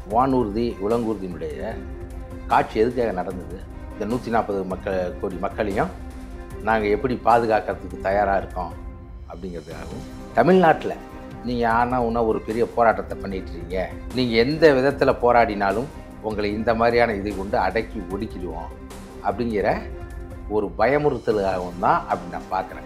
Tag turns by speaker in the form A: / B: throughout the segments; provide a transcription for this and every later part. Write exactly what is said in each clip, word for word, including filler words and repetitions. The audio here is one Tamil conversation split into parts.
A: வானூர்தி உலங்கூர்தியினுடைய காட்சி எதுக்காக நடந்தது? இந்த நூற்றி நாற்பது மக்கள் கோடி மக்களையும் நாங்கள் எப்படி பாதுகாக்கிறதுக்கு தயாராக இருக்கோம் அப்படிங்கிறதுக்காகவும், தமிழ்நாட்டில் நீங்கள் ஆனால் உன்னா ஒரு பெரிய போராட்டத்தை பண்ணிட்டுருக்கீங்க, நீங்கள் எந்த விதத்தில் போராடினாலும் உங்களை இந்த மாதிரியான இதை கொண்டு அடக்கி ஒடுக்கிடுவோம் அப்படிங்கிற ஒரு பயமுறுத்தலுக்காகவும் தான் அப்படி நான் பார்க்குறேன்.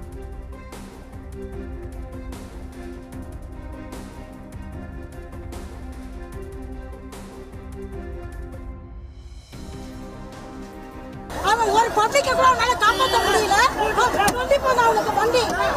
B: அவன் ஒரு பப்ளிக்க கூட அவனால காப்பாற்ற முடியல. கண்டிப்பா நான் அவனுக்கு வண்டி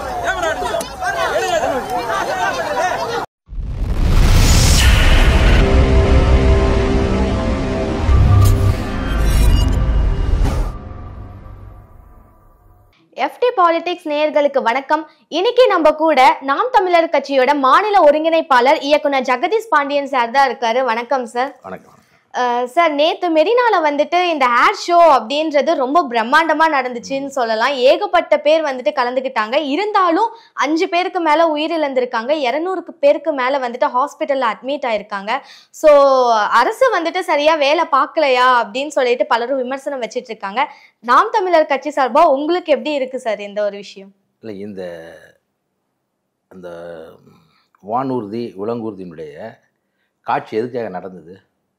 C: எஃப்டி பாலிடிக்ஸ் நேயர்களுக்கு வணக்கம். இன்னைக்கு நம்ம கூட நாம் தமிழர் கட்சியோட மாநில ஒருங்கிணைப்பாளர் இயக்குனர் ஜெகதீஷ் பாண்டியன் சார் தான் இருக்காரு. வணக்கம் சார்.
A: வணக்கம்
C: சார், நேத்து மெரினால வந்துட்டு இந்த ஹேர் ஷோ அப்படின்றது ரொம்ப பிரம்மாண்டமா நடந்துச்சுன்னு சொல்லலாம். ஏகப்பட்ட பேர் வந்துட்டு கலந்துக்கிட்டாங்க. இருந்தாலும் அஞ்சு பேருக்கு மேல உயிரிழந்திருக்காங்க, இருநூறுக்கு பேருக்கு மேல வந்துட்டு ஹாஸ்பிட்டல்ல அட்மிட் ஆயிருக்காங்க. ஸோ அரசு வந்துட்டு சரியா வேலை பார்க்கலையா அப்படின்னு சொல்லிட்டு பலரும் விமர்சனம் வச்சிட்டு இருக்காங்க. நாம் தமிழர் கட்சி சார்பா உங்களுக்கு எப்படி இருக்கு சார் இந்த ஒரு விஷயம்?
A: இல்லை, இந்த அந்த வானூர்தி உலங்கூர்தியினுடைய காட்சி எதுக்காக நடந்தது?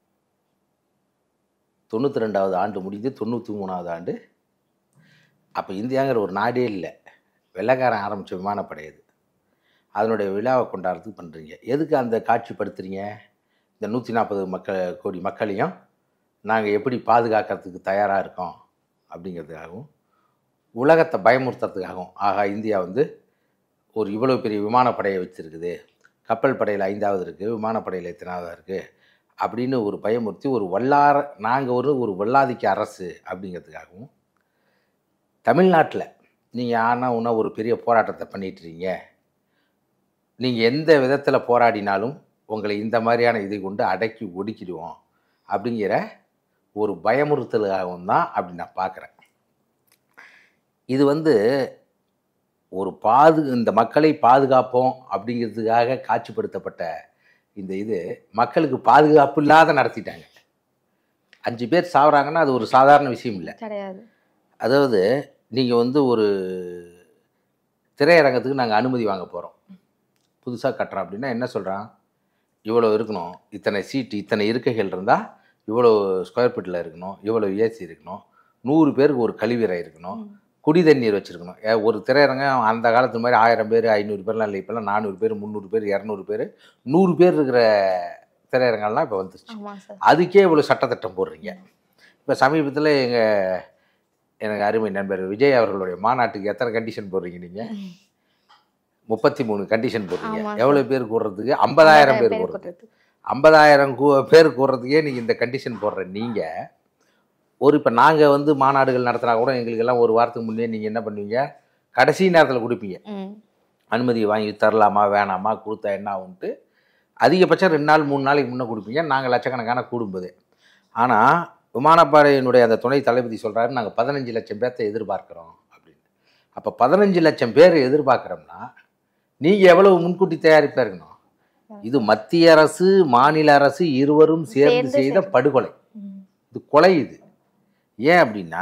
A: தொண்ணூற்றி ரெண்டாவது ஆண்டு முடிந்து தொண்ணூற்றி மூணாவது ஆண்டு. அப்போ இந்தியாங்கிற ஒரு நாடே இல்லை, வெள்ளைக்காரன் ஆரம்பித்த விமானப்படை அது. அதனுடைய விழாவை கொண்டாடுறதுக்கு பண்ணுறீங்க. எதுக்கு அந்த காட்சிப்படுத்துறீங்க? இந்த நூற்றி நாற்பது மக்கள் கோடி மக்களையும் நாங்கள் எப்படி பாதுகாக்கிறதுக்கு தயாராக இருக்கோம் அப்படிங்கிறதுக்காகவும், உலகத்தை பயமுறுத்துறதுக்காகவும். ஆகா, இந்தியா வந்து ஒரு இவ்வளோ பெரிய விமானப்படையை வச்சுருக்குது, கப்பல் படையில் ஐந்தாவது இருக்குது, விமானப்படையில் எத்தனாவதாக இருக்குது அப்படின்னு ஒரு பயமுறுத்தி ஒரு வல்லார நாங்கள் ஒரு ஒரு வல்லாதிக்க அரசு அப்படிங்கிறதுக்காகவும், தமிழ்நாட்டில் நீங்கள் ஆனால் உன்னா ஒரு பெரிய போராட்டத்தை பண்ணிட்டுருக்கீங்க, நீங்கள் எந்த விதத்தில் போராடினாலும் உங்களை இந்த மாதிரியான இதை கொண்டு அடக்கி ஒடுக்கிடுவோம் அப்படிங்கிற ஒரு பயமுறுத்தலுக்காகவும் தான் அப்படி நான் பார்க்குறேன். இது வந்து ஒரு பாது இந்த மக்களை பாதுகாப்போம் அப்படிங்கிறதுக்காக காட்சிப்படுத்தப்பட்ட இந்த இது மக்களுக்கு பாதுகாப்பு இல்லாத நடத்திட்டாங்க. அஞ்சு பேர் சாவுறாங்கன்னா அது ஒரு சாதாரண விஷயம் இல்லை,
C: கிடையாது.
A: அதாவது நீங்கள் வந்து ஒரு திரையரங்கத்துக்கு நாங்கள் அனுமதி வாங்க போகிறோம், புதுசாக கட்டுறோம் அப்படின்னா என்ன சொல்கிறான்? இவ்வளோ இருக்கணும், இத்தனை சீட்டு, இத்தனை இருக்கைகள் இருந்தால் இவ்வளோ ஸ்கொயர் ஃபீட்டில் இருக்கணும், இவ்வளோ ஏசி இருக்கணும், நூறு பேருக்கு ஒரு கழிவறை இருக்கணும், குடி தண்ணீர் வச்சுருக்கணும். ஒரு திரையரங்கம் அந்த காலத்து மாதிரி ஆயிரம் பேர் ஐநூறு பேர்லாம் இல்லை, இப்போல்லாம் நானூறு பேர் முந்நூறு பேர் இரநூறு பேர் நூறு பேர் இருக்கிற திரையரங்கம்லாம் இப்போ வந்துருச்சு. அதுக்கே இவ்வளோ சட்டத்திட்டம் போடுறீங்க. இப்போ சமீபத்தில் எங்கள் எனக்கு அருமை நண்பர் விஜய் அவர்களுடைய மாநாட்டுக்கு எத்தனை கண்டிஷன் போடுறீங்க நீங்கள்? முப்பத்தி மூணு கண்டிஷன் போடுறீங்க. எவ்வளோ பேர் கூடுறதுக்கு? ஐம்பதாயிரம் பேர் கூடுறது. ஐம்பதாயிரம் கூ பேர் கூடுறதுக்கே நீங்கள் இந்த கண்டிஷன் போடுற நீங்கள் ஒரு இப்போ நாங்கள் வந்து மாநாடுகள் நடத்தினா கூட எங்களுக்கெல்லாம் ஒரு வாரத்துக்கு முன்னே நீங்கள் என்ன பண்ணுவீங்க? கடைசி நேரத்தில் கொடுப்பீங்க, அனுமதி வாங்கி தரலாமா வேணாமா, கொடுத்தா என்ன ஆகுன்ட்டு அதிகபட்சம் ரெண்டு நாள் மூணு நாளைக்கு முன்னே கொடுப்பீங்க. நாங்கள் லட்சக்கணக்கான கூடும்போது. ஆனால் விமானப்படையினுடைய அந்த துணை தளபதி சொல்கிறாரு, நாங்கள் பதினஞ்சு லட்சம் பேர்த்தை எதிர்பார்க்குறோம் அப்படின்னு. அப்போ பதினஞ்சு லட்சம் பேர் எதிர்பார்க்குறோம்னா நீங்கள் எவ்வளவு முன்கூட்டி தயாரிப்பாக இருக்கணும்? இது மத்திய அரசு மாநில அரசு இருவரும் சேர்ந்து செய்த படுகொலை. இது கொலை. இது ஏன் அப்படின்னா,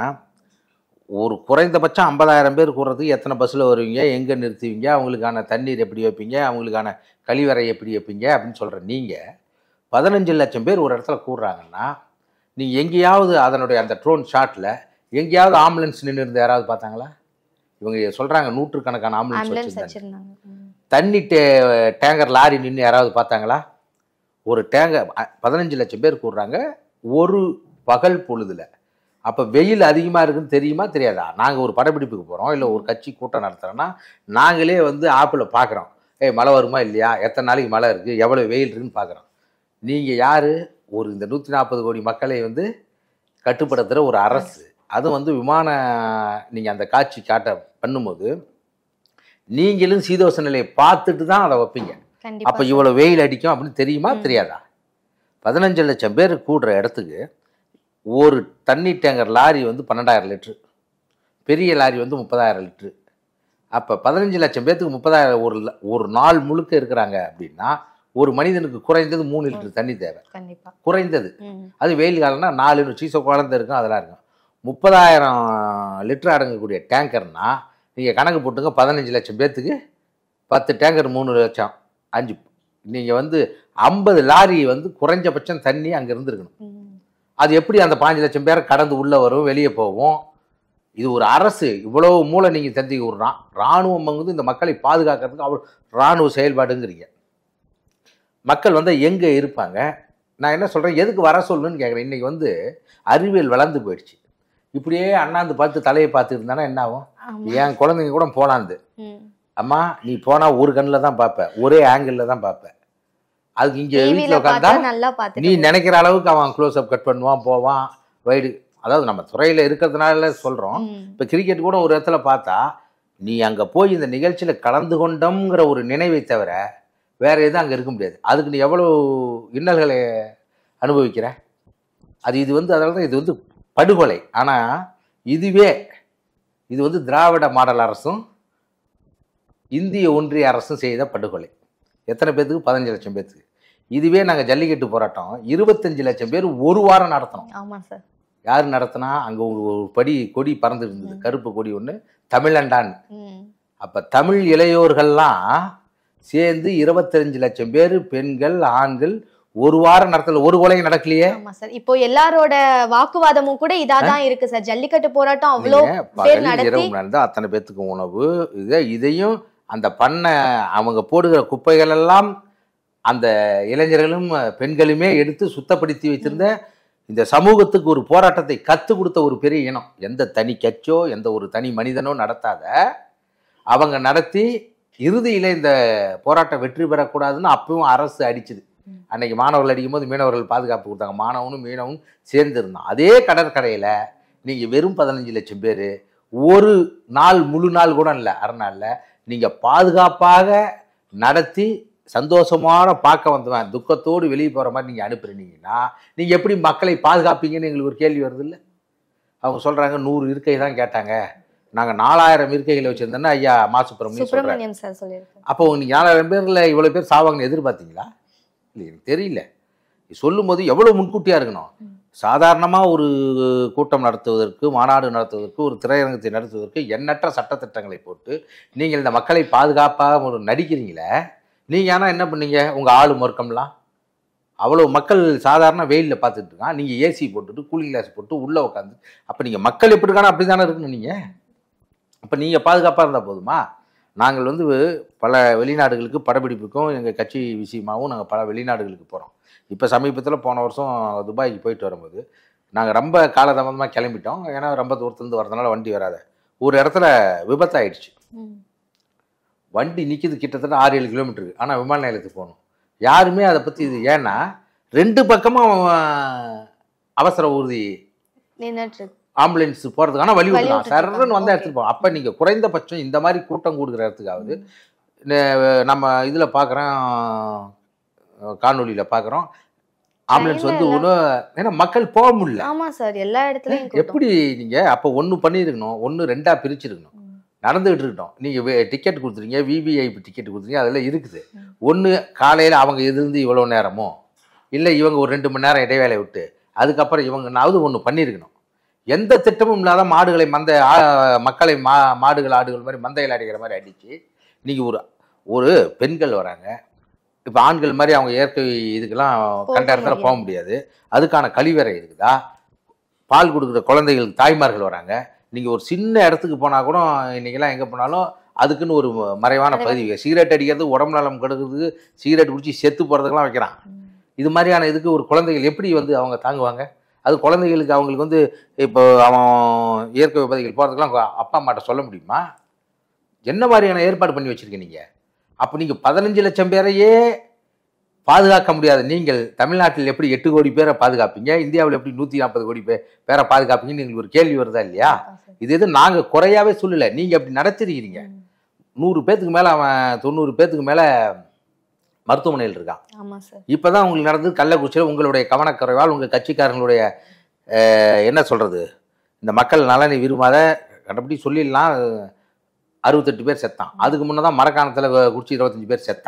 A: ஒரு குறைந்தபட்சம் ஐம்பதாயிரம் பேர் கூடுறதுக்கு எத்தனை பஸ்ஸில் வருவீங்க, எங்கே நிறுத்துவீங்க, அவங்களுக்கான தண்ணீர் எப்படி வைப்பீங்க, அவங்களுக்கான கழிவறை எப்படி வைப்பீங்க அப்படின்னு சொல்கிற நீங்கள் பதினஞ்சு லட்சம் பேர் ஒரு இடத்துல கூடுறாங்கன்னா, நீங்கள் எங்கேயாவது அதனுடைய அந்த ட்ரோன் ஷாட்டில் எங்கேயாவது ஆம்புலன்ஸ் நின்று இருந்து யாராவது பார்த்தாங்களா? இவங்க சொல்கிறாங்க நூற்றுக்கணக்கான ஆம்புலன்ஸ் வச்சுருந்தாங்க. தண்ணி டே டேங்கர் லாரி நின்று யாராவது பார்த்தாங்களா? ஒரு டேங்கர் பதினஞ்சு லட்சம் பேர் கூடுறாங்க ஒரு பகல் பொழுதில். அப்போ வெயில் அதிகமாக இருக்குன்னு தெரியுமா தெரியாதா? நாங்கள் ஒரு படப்பிடிப்புக்கு போகிறோம், இல்லை ஒரு கட்சி கூட்டம் நடத்துகிறோன்னா நாங்களே வந்து ஆப்பில் பார்க்குறோம், ஏய் மழை வருமா இல்லையா, எத்தனை நாளைக்கு மழை இருக்குது, எவ்வளோ வெயில் இருக்குன்னு பார்க்குறோம். நீங்கள் யார்? ஒரு இந்த நூற்றி நாற்பது கோடி மக்களை வந்து கட்டுப்படுத்துகிற ஒரு அரசு. அதுவும் வந்து விமான நீங்கள் அந்த காட்சி காட்ட பண்ணும்போது நீங்களும் சீதோஷ நிலையை பார்த்துட்டு தான் அதை வைப்பீங்க. அப்போ இவ்வளோ வெயில் அடிக்கும் அப்படின்னு தெரியுமா தெரியாதா? பதினஞ்சு லட்சம் பேர் கூடுற இடத்துக்கு ஒரு தண்ணி டேங்கர் லாரி வந்து பன்னெண்டாயிரம் லிட்ரு, பெரிய லாரி வந்து முப்பதாயிரம் லிட்ரு. அப்போ பதினஞ்சு லட்சம் பேர்த்துக்கு முப்பதாயிரம் ஒரு ஒரு நாள் முழுக்க இருக்கிறாங்க அப்படின்னா ஒரு மனிதனுக்கு குறைந்தது மூணு லிட்டர் தண்ணி தேவை,
C: கண்டிப்பா
A: குறைந்தது.
C: ம்.
A: அது வெயில் காலம்னா நாலு சீச குழந்தை இருக்கும், அதெல்லாம் இருக்கும். முப்பதாயிரம் லிட்டர் அடங்கக்கூடிய டேங்கர்னா நீங்கள் கணக்கு போட்டுங்க, பதினஞ்சு லட்சம் பேர்த்துக்கு பத்து டேங்கர் மூணு லட்சம் அஞ்சு, நீங்கள் வந்து ஐம்பது லாரி வந்து குறைஞ்சபட்சம் தண்ணி அங்கே இருந்துருக்கணும்.
C: ம்.
A: அது எப்படி அந்த பாஞ்சு லட்சம் பேரை கடந்து உள்ளே வரும் வெளியே போகும்? இது ஒரு அரசு இவ்வளவு மூளை நீங்கள் தந்தி ஒரு ரா இராணுவம் வந்து இந்த மக்களை பாதுகாக்கிறதுக்கு அவ்வளோ இராணுவ செயல்பாடுங்கிறீங்க. மக்கள் வந்து எங்கே இருப்பாங்க? நான் என்ன சொல்கிறேன், எதுக்கு வர சொல்லணும்னு கேட்குறேன். இன்றைக்கி வந்து அறிவியல் வளர்ந்து போயிடுச்சு. இப்படியே அண்ணாந்து பார்த்து தலையை பார்த்து இருந்தானா என்ன ஆகும்?
C: ஆமா.
A: என் குழந்தைங்க கூட போனாந்து,
C: ம்.
A: அம்மா நீ போனால் ஒரு கண்ணில் தான் பார்ப்ப, ஒரே ஆங்கிளில் தான் பார்ப்ப. அதுக்கு இங்கே
C: டிவில
A: வீட்டில் உட்காந்தா
C: பார்த்தா நல்லா பார்த்துட்டு
A: நீ நினைக்கிற அளவுக்கு அவன் க்ளோஸ் அப் கட் பண்ணுவான், போவான் வைடு. அதாவது நம்ம துறையில் இருக்கிறதுனால சொல்கிறோம்.
C: ம்.
A: இப்போ கிரிக்கெட் கூட ஒரு இடத்துல பார்த்தா நீ அங்கே போய் இந்த நிகழ்ச்சியில் கலந்து கொண்டோங்கிற ஒரு நினைவை தவிர வேற எதுவும் அங்கே இருக்க முடியாது. அதுக்கு நீ எவ்வளோ இன்னல்களை அனுபவிக்கிற? அது இது வந்து அதனால தான் இது வந்து படுகொலை. ஆனால் இதுவே இது வந்து திராவிட மாடல் அரசும் இந்திய ஒன்றிய அரசும் செய்த படுகொலை. எத்தனை பேர்த்துக்கு? பதினஞ்சு லட்சம் பேர்த்துக்கு. இதுவே நாங்கள் ஜல்லிக்கட்டு போராட்டம் இருபத்தஞ்சு லட்சம் பேர் ஒரு வாரம் நடத்தினோம்.
C: ஆமா சார்.
A: யார் நடத்தினா? அங்கே ஒரு ஒரு படி கொடி பறந்து இருந்தது, கருப்பு கொடி ஒன்று, தமிழண்டான்.
C: ம்.
A: அப்போ தமிழ் இளையோர்கள்லாம் சேர்ந்து இருபத்தஞ்சு லட்சம் பேர், பெண்கள் ஆண்கள், ஒரு வாரம் நடத்தல, ஒரு கொலையும் நடக்கலையே.
C: ஆமா சார். இப்போ எல்லாரோட வாக்குவாதமும் கூட இதாதான் இருக்கு சார். ஜல்லிக்கட்டு போராட்டம் அவ்வளோ பேர்
A: பகல்
C: நடத்தி
A: இரவு நடந்தா அத்தனை பேத்துக்கு உணவு, இதை இதையும் அந்த பண்ண அவங்க போடுகிற குப்பைகள் எல்லாம் அந்த இளைஞர்களும் பெண்களுமே எடுத்து சுத்தப்படுத்தி வைத்திருந்த இந்த சமூகத்துக்கு ஒரு போராட்டத்தை கற்றுக் கொடுத்த ஒரு பெரிய இனம். எந்த தனி கட்சோ எந்த ஒரு தனி மனிதனோ நடத்தாத அவங்க நடத்தி இறுதியில் இந்த போராட்டம் வெற்றி பெறக்கூடாதுன்னு அப்பவும் அரசு அடிச்சுது. அன்னைக்கு மாணவர்கள் அடிக்கும்போது மீனவர்கள் பாதுகாப்பு கொடுத்தாங்க. மாணவனும் மீனவும் சேர்ந்து இருந்தான். அதே கடற்கரையில் நீங்கள் வெறும் பதினஞ்சு லட்சம் பேர் ஒரு நாள் முழு நாள் கூட இல்லை, அரை நாளில் நீங்கள் பாதுகாப்பாக நடத்தி சந்தோஷமான பார்க்க வந்தவன் துக்கத்தோடு வெளியே போகிற மாதிரி நீங்கள் அனுப்புறீங்கன்னா நீங்கள் எப்படி மக்களை பாதுகாப்பீங்கன்னு எங்களுக்கு ஒரு கேள்வி வருது இல்லை? அவங்க சொல்கிறாங்க நூறு இருக்கை தான் கேட்டாங்க, நாங்கள் நாலாயிரம் இருக்கைகளை வச்சுருந்தோன்னா ஐயா மா சுப்பிரமணியம் சொல்கிறாங்க.
C: சுப்பிரமணியம் சார் சொல்லியிருக்காரு.
A: அப்போ நீங்கள் நாலாயிரம் பேரில் இவ்வளோ பேர் சாவாங்கன்னு எதிர்பார்த்தீங்களா? இல்லை, எனக்கு தெரியல. சொல்லும் போது எவ்வளோ முன்கூட்டியாக இருக்கணும். சாதாரணமாக ஒரு கூட்டம் நடத்துவதற்கு, மாநாடு நடத்துவதற்கு, ஒரு திரையரங்கத்தை நடத்துவதற்கு எண்ணற்ற சட்டத்திட்டங்களை போட்டு நீங்கள் இந்த மக்களை பாதுகாப்பாக ஒரு நடிக்கிறீங்களே. நீங்கள் ஆனால் என்ன பண்ணீங்க? உங்கள் ஆளு மொர்க்கம்லாம் அவ்வளோ மக்கள் சாதாரண வெயிலில் பார்த்துட்டு இருக்கான், நீங்கள் ஏசி போட்டுட்டு கூலிங் கிளாஸ் போட்டு உள்ளே உட்காந்து, அப்போ நீங்கள் மக்கள் எப்படி இருக்கானோ அப்படி தானே இருக்கணும் நீங்கள். அப்போ நீங்கள் பாதுகாப்பாக இருந்தால் போதுமா? நாங்கள் வந்து பல வெளிநாடுகளுக்கு படப்பிடிப்புக்கும் எங்கள் கட்சி விஷயமாகவும் நாங்கள் பல வெளிநாடுகளுக்கு போகிறோம். இப்போ சமீபத்தில் போன வருஷம் துபாய்க்கு போயிட்டு வரும்போது நாங்கள் ரொம்ப காலதாமதமாக கிளம்பிட்டோம். ஏன்னா ரொம்ப தூரத்துலேருந்து வரதுனால வண்டி வராத ஒரு இடத்துல விபத்தாயிடுச்சு. வண்டி நிற்கிது கிட்டத்தட்ட ஆறு ஏழு கிலோமீட்டருக்கு. ஆனால் விமான நிலையத்துக்கு போகணும். யாருமே அதை பற்றி இது, ஏன்னா ரெண்டு பக்கமும் அவசர ஊர்தி ஆம்புலன்ஸ் போகிறதுக்கான வழி விடலாம், சர்ன்னு வந்தால் எடுத்துகிட்டு போகலாம். அப்போ நீங்கள் குறைந்தபட்சம் இந்த மாதிரி கூட்டம் கூடுகிற இடத்துக்காவது நம்ம இதில் பார்க்குறோம், காணொலியில் பார்க்குறோம், ஆம்புலன்ஸ் வந்து ஒன்று, ஏன்னா மக்கள் போக முடியல.
C: ஆமாம் சார், எல்லா இடத்துலையும்
A: எப்படி நீங்கள் அப்போ ஒன்று பண்ணியிருக்கணும், ஒன்று ரெண்டாக பிரிச்சிருக்கணும். நடந்துகிட்டு இருக்கட்டும், நீங்கள் டிக்கெட் கொடுத்துருங்க, விவிஐபி டிக்கெட் கொடுத்துருங்க, அதெல்லாம் இருக்குது. ஒன்று காலையில் அவங்க இருந்து இவ்வளோ நேரமோ, இல்லை இவங்க ஒரு ரெண்டு மணி நேரம் இடைவேளை விட்டு அதுக்கப்புறம் இவங்கனாவது ஒன்று பண்ணியிருக்கணும். எந்த திட்டமும் இல்லாத மாடுகளை மந்த மக்களை மா மாடுகள் ஆடுகள் மாதிரி மந்தையில் அடிக்கிற மாதிரி அடித்து நீங்கள் ஒரு ஒரு பெண்கள் வராங்க. இப்போ ஆண்கள் மாதிரி அவங்க இயற்கை இதுக்கெல்லாம் கண்ட இடத்துல போக முடியாது. அதுக்கான கழிவறை இருக்குதா? பால் கொடுக்குற குழந்தைகளுக்கு தாய்மார்கள் வராங்க. நீங்கள் ஒரு சின்ன இடத்துக்கு போனால் கூட இன்றைக்கெல்லாம் எங்கே போனாலும் அதுக்குன்னு ஒரு மறைவான பகுதி, சிகரெட் அடிக்கிறது உடம்பு நலம் கெடுக்கிறதுக்கு, சிகரெட் குடிச்சு செத்து போகிறதுக்கெல்லாம் வைக்கிறான். இது மாதிரியான இதுக்கு ஒரு குழந்தைகள் எப்படி வந்து அவங்க தாங்குவாங்க? அது குழந்தைகளுக்கு அவங்களுக்கு வந்து இப்போ அவன் இயற்கை விபத்துகள் போகிறதுக்கெல்லாம் அப்பா அம்மாட்ட சொல்ல முடியுமா? என்ன மாதிரியான ஏற்பாடு பண்ணி வச்சுருக்கீங்க நீங்கள்? அப்போ நீங்கள் பதினஞ்சு லட்சம் பேரையே பாதுகாக்க முடியாது. நீங்கள் தமிழ்நாட்டில் எப்படி எட்டு கோடி பேரை பாதுகாப்பீங்க, இந்தியாவில் எப்படி நூற்றி நாற்பது கோடி பேர் பேரை பாதுகாப்பீங்கன்னு எங்களுக்கு ஒரு கேள்வி வருதா இல்லையா? இது எது நாங்கள் குறையாவே சொல்லலை, நீங்கள் அப்படி நடத்திருக்கிறீங்க. நூறு பேத்துக்கு மேலே அவன் தொண்ணூறு பேத்துக்கு மேலே மருத்துவமனையில் இருக்கான். இப்போ தான் உங்களுக்கு நடந்தது கள்ளக்குறிச்சியில். உங்களுடைய கவனக்குறைவால் உங்கள் கட்சிக்காரங்களுடைய என்ன சொல்கிறது, இந்த மக்கள் நலனை விரும்பாத கண்டபடி சொல்லிடலாம், அறுபத்தெட்டு பேர் செத்தான். அதுக்கு முன்னே தான் மரக்காணத்தில் குறிச்சி இருபத்தஞ்சி பேர் செத்தான்.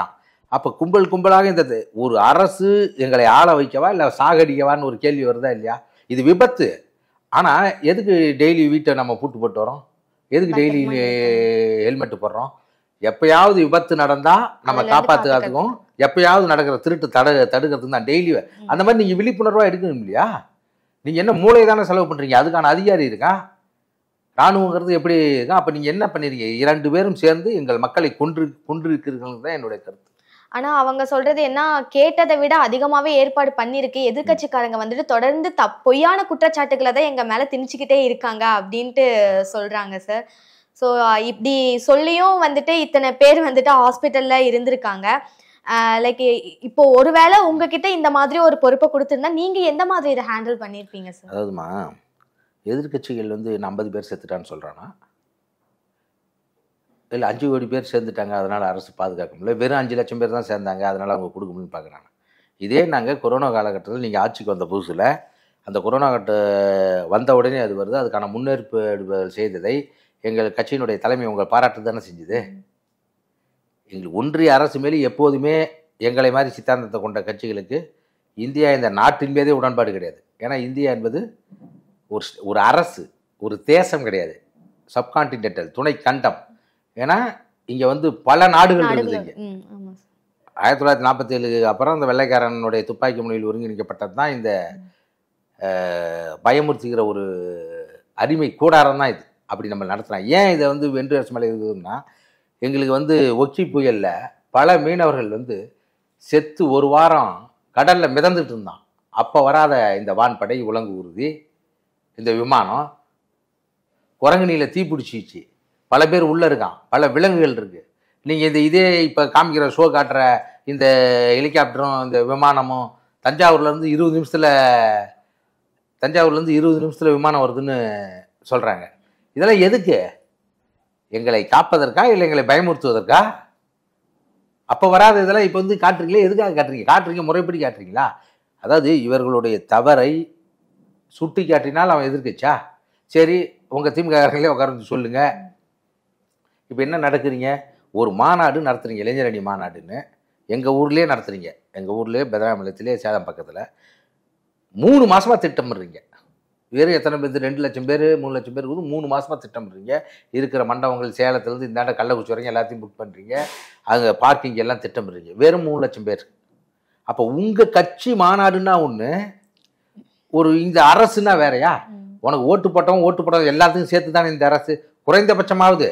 A: அப்போ கும்பல் கும்பலாக இந்த ஒரு அரசு எங்களை ஆள வைக்கவா இல்லை சாகடிக்கவான்னு ஒரு கேள்வி வருதா இல்லையா? இது விபத்து. ஆனால் எதுக்கு டெய்லி வீட்டை நம்ம பூட்டு போட்டு வரோம்? எதுக்கு டெய்லி ஹெல்மெட் போடுறோம்? எப்பயாவது விபத்து நடந்தால் நம்ம காப்பாற்றுறதுக்கும் எப்பயாவது நடக்கிற திருட்டு தட தடுக்கிறதுக்கு தான் டெய்லி. அந்த மாதிரி நீங்கள் விழிப்புணர்வாக எடுக்கணும் இல்லையா? நீங்கள் என்ன மூளை தானே செலவு பண்ணுறீங்க? அதுக்கான அதிகாரி இருக்கா? இராணுவங்கிறது எப்படி இருக்கா? அப்போ நீங்கள் என்ன பண்ணிருக்கீங்க? இரண்டு பேரும் சேர்ந்து எங்கள் மக்களை கொன்று கொன்றிருக்கிறீர்கள் தான் என்னுடைய கருத்து.
C: ஆனா அவங்க சொல்றது என்ன, கேட்டதை விட அதிகமாவே ஏற்பாடு பண்ணிருக்கு, எதிர்கட்சிக்காரங்க வந்துட்டு தொடர்ந்து தப் பொய்யான குற்றச்சாட்டுகளை தான் எங்க மேல திணிச்சுக்கிட்டே இருக்காங்க அப்படின்ட்டு சொல்றாங்க சார். ஸோ இப்படி சொல்லியும் வந்துட்டு இத்தனை பேர் வந்துட்டு ஹாஸ்பிட்டல்ல இருந்திருக்காங்க. லைக் இப்போ ஒருவேளை உங்ககிட்ட இந்த மாதிரி ஒரு பொறுப்பை கொடுத்துருந்தா நீங்க எந்த மாதிரி இதை ஹேண்டில் பண்ணியிருப்பீங்க சார்?
A: அதாவதுமா, எதிர்கட்சிகள் வந்து ஐம்பது பேர் செத்துட்டான்னு சொல்றானா, இல்லை அஞ்சு கோடி பேர் சேர்ந்துட்டாங்க அதனால் அரசு பாதுகாக்க முடியல, வெறும் அஞ்சு லட்சம் பேர் தான் சேர்ந்தாங்க அதனால் அவங்க கொடுக்க முடியும்னு பார்க்குறாங்க. இதே நாங்கள் கொரோனா காலகட்டத்தில் நீங்கள் ஆட்சிக்கு வந்த புதுசில் அந்த கொரோனா கட்ட வந்த உடனே அது வருது, அதுக்கான முன்னேற்பு செய்ததை எங்கள் கட்சியினுடைய தலைமை உங்கள் பாராட்டு தானே செஞ்சுது. எங்களுக்கு ஒன்றிய அரசு மேலே எப்போதுமே எங்களை மாதிரி சித்தாந்தத்தை கொண்ட கட்சிகளுக்கு இந்தியா இந்த நாட்டின் மீதே உடன்பாடு கிடையாது. ஏன்னா இந்தியா என்பது ஒரு ஒரு அரசு, ஒரு தேசம் கிடையாது, சப்கான்டினென்டல் துணை கண்டம். ஏன்னா இங்கே வந்து பல நாடுகள் இருக்குது. இங்கே ஆயிரத்தி தொள்ளாயிரத்தி நாற்பத்தி ஏழுக்கு அப்புறம் இந்த வெள்ளைக்காரனுடைய துப்பாக்கி முனையில் ஒருங்கிணைக்கப்பட்டது தான் இந்த பயமுறுத்துகிற ஒரு அடிமை கூடாரம் தான் இது. அப்படி நம்ம நடத்துகிறோம். ஏன் இதை வந்து வென்று அரசு மேலே இருக்குதுன்னா, எங்களுக்கு வந்து ஒக்கி புயலில் பல மீனவர்கள் வந்து செத்து ஒரு வாரம் கடலில் மிதந்துட்டு இருந்தான். அப்போ வராத இந்த வான்படை, உலங்கு ஊர்தி, இந்த விமானம் குரங்குனியில் தீப்பிடிச்சிச்சு, பல பேர் உள்ளே இருக்கான், பல விலங்குகள் இருக்குது. நீங்கள் இந்த இதே இப்போ காமிக்கிற ஷோ காட்டுற இந்த ஹெலிகாப்டரும் இந்த விமானமும் தஞ்சாவூர்லேருந்து இருபது நிமிஷத்தில் தஞ்சாவூர்லேருந்து இருபது நிமிஷத்தில் விமானம் வருதுன்னு சொல்கிறாங்க. இதெல்லாம் எதுக்கு? எங்களை காப்பதற்கா இல்லை எங்களை பயமுறுத்துவதற்கா? அப்போ வராத இதெல்லாம் இப்போ வந்து காட்டுறீங்களே, எதுக்காக காட்டுறீங்க? காட்டுறீங்க முறைப்படி காட்டுறீங்களா? அதாவது இவர்களுடைய தவறை சுட்டி காட்டினால் அவன் எதிர்க்கச்சா? சரி, உங்கள் திமுககாரங்களே உட்கார்ந்து சொல்லுங்கள். இப்போ என்ன நடக்குறீங்க? ஒரு மாநாடு நடத்துகிறீங்க, இளைஞரணி மாநாடுன்னு எங்கள் ஊர்லேயே நடத்துகிறீங்க. எங்கள் ஊர்லேயே பெதராமலத்திலே சேலம் பக்கத்தில் மூணு மாதமாக திட்டமிடுறீங்க. வேறு எத்தனை பேர்? ரெண்டு லட்சம் பேர் மூணு லட்சம் பேர் வந்து மூணு மாதமாக திட்டமிடுறீங்க. இருக்கிற மண்டபங்கள் சேலத்துலேருந்து இந்தாண்ட கள்ளக்குறிச்சி வரைக்கும் எல்லாத்தையும் புக் பண்ணுறீங்க. அங்கே பார்க்கிங் எல்லாம் திட்டமிடுறீங்க. வெறும் மூணு லட்சம் பேர். அப்போ உங்கள் கட்சி மாநாடுன்னா ஒன்று, ஒரு இந்த அரசுன்னா வேறையா? உனக்கு ஓட்டு போட்டவன் ஓட்டு போட்டவன் எல்லாத்துக்கும் சேர்த்து தானே இந்த அரசு. குறைந்தபட்சமாவது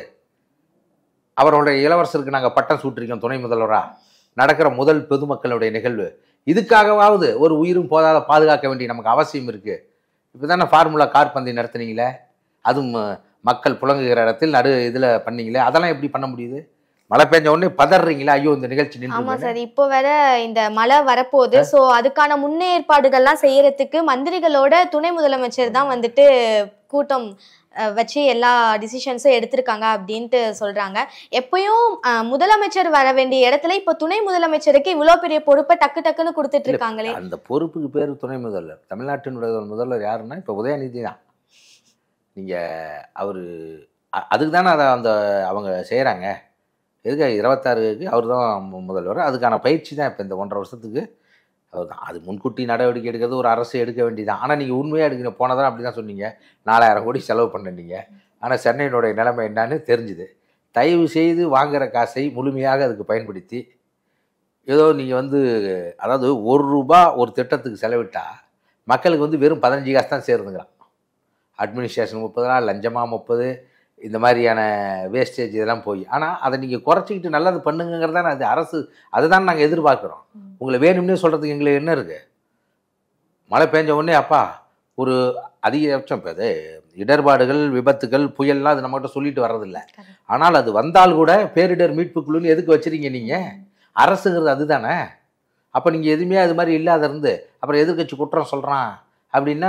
A: அவர்களுடைய இளவரசருக்கு நாங்கள் பட்டம் சூட்டிருக்கோம் துணை முதல்வராக. நடக்கிற முதல் பொதுமக்களுடைய நிகழ்வு. இதுக்காகவாவது ஒரு உயிரும் போதாத பாதுகாக்க வேண்டிய நமக்கு அவசியம் இருக்குது. இப்போ தானே ஃபார்முலா கார் பந்தயம் நடத்துனீங்களே, அதுவும் மக்கள் புழங்குகிற இடத்தில் நடு இதில் பண்ணீங்களே, அதெல்லாம் எப்படி பண்ண முடியுது? மழை பெஞ்ச உடனே பதறீங்களா? ஐயோ இந்த நிகழ்ச்சி நின்று.
C: ஆமா சார், இப்போ வேற இந்த மழை வரப்போகுது. ஸோ அதுக்கான முன்னேற்பாடுகள்லாம் செய்யறதுக்கு மந்திரிகளோட துணை முதலமைச்சர் தான் வந்துட்டு கூட்டம் வச்சு எல்லா டிசிஷன்ஸும் எடுத்திருக்காங்க அப்படின்ட்டு சொல்றாங்க. எப்பயும் முதலமைச்சர் வர வேண்டிய இடத்துல இப்போ துணை முதலமைச்சருக்கு இவ்வளோ பெரிய பொறுப்பை டக்கு டக்குன்னு கொடுத்துட்டு இருக்காங்களே.
A: அந்த பொறுப்புக்கு பேர் துணை முதல்வர். தமிழ்நாட்டினுடைய முதல்வர் யாருன்னா இப்போ உதயநிதி தான். நீங்கள் அவர் அதுக்கு தானே அதை அந்த அவங்க செய்கிறாங்க. எதுக்கு இருபத்தாறுக்கு அவர் தான் முதல்வர். அதுக்கான பயிற்சி தான் இப்போ இந்த ஒன்றரை வருஷத்துக்கு அவர் தான். அது முன்கூட்டி நடவடிக்கை எடுக்கிறது ஒரு அரசு எடுக்க வேண்டியதான். ஆனால் நீங்கள் உண்மையாக எடுக்கிற போனதான் அப்படி தான் சொன்னீங்க, நாலாயிரம் கோடி செலவு பண்ணினீங்க. ஆனால் சென்னையினுடைய நிலைமை என்னன்னு தெரிஞ்சுது. தயவு செய்து வாங்குகிற காசை முழுமையாக அதுக்கு பயன்படுத்தி ஏதோ நீங்கள் வந்து, அதாவது ஒரு ரூபா ஒரு திட்டத்துக்கு செலவிட்டால் மக்களுக்கு வந்து வெறும் பதினஞ்சு காசு தான் சேருதுங்கிறான். அட்மினிஸ்ட்ரேஷன் முப்பது நாள், லஞ்சமாக முப்பது, இந்த மாதிரியான வேஸ்டேஜ் இதெல்லாம் போய். ஆனால் அதை நீங்கள் குறைச்சிக்கிட்டு நல்லது பண்ணுங்கிறது தான் அது அரசு. அதை தான் நாங்கள் எதிர்பார்க்குறோம். உங்களை வேணும்னே சொல்கிறதுக்கு எங்களுக்கு என்ன இருக்குது? மழை பெஞ்ச உடனே அப்பா ஒரு அதிகபட்சம் இப்போ இது இடர்பாடுகள், விபத்துகள், புயல்லாம் அது நம்மகிட்ட சொல்லிட்டு வர்றதில்லை. ஆனால் அது வந்தால் கூட பேரிடர் மீட்பு குழுன்னு எதுக்கு வச்சுருங்க நீங்கள்? அரசுங்கிறது அதுதானே. அப்போ நீங்கள் எதுவுமே அது மாதிரி இல்லாத இருந்து அப்புறம் எதிர்கட்சி குற்றம் சொல்கிறான் அப்படின்னா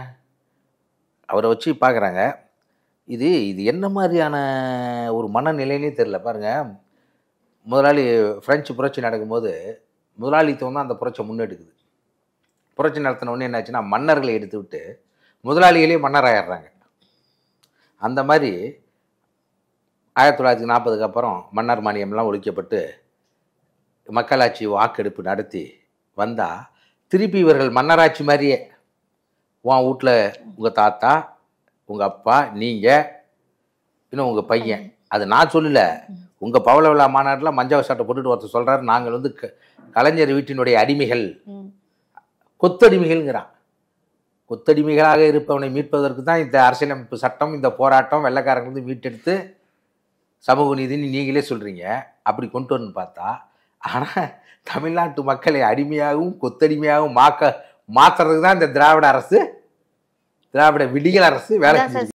A: அவரை வச்சு பார்க்குறாங்க. இது இது என்ன மாதிரியான ஒரு மனநிலைன்னே தெரில. பாருங்கள், முதலாளி ஃப்ரெஞ்சு புரட்சி நடக்கும்போது முதலாளித்துவம் தான் அந்த புரட்சியை முன்னெடுக்குது. புரட்சி நடத்தின உடனே என்னாச்சுன்னா மன்னர்களை எடுத்து விட்டு முதலாளிகளே மன்னராயிடுறாங்க. அந்த மாதிரி ஆயிரத்தி தொள்ளாயிரத்தி நாற்பதுக்கு அப்புறம் மன்னர் மானியம்லாம் ஒழிக்கப்பட்டு மக்களாட்சி வாக்கெடுப்பு நடத்தி வந்தால் திருப்பி இவர்கள் மன்னராட்சி மாதிரியே உன் வீட்டில் உங்கள் தாத்தா உங்கள் அப்பா நீங்கள் இன்னும் உங்கள் பையன், அது நான் சொல்லலை, உங்கள் பவள விழா மாநாட்டில் மஞ்சள் சட்டை போட்டுட்டு ஒருத்தர் சொல்கிறார் நாங்கள் வந்து க கலைஞர் வீட்டினுடைய அடிமைகள், கொத்தடிமைகள்ங்கிறான். கொத்தடிமைகளாக இருப்பவனை மீட்பதற்கு தான் இந்த அரசியலமைப்பு சட்டம், இந்த போராட்டம், வெள்ளைக்காரங்க வந்து மீட்டெடுத்து சமூக நீதினு நீங்களே சொல்கிறீங்க. அப்படி கொண்டு வரணும்னு பார்த்தா, ஆனால் தமிழ்நாட்டு மக்களை அடிமையாகவும் கொத்தடிமையாகவும் மாக்க மாற்றுறதுக்கு தான் இந்த திராவிட அரசு, திராவிட விடிகள் அரசு வேலை செஞ்சு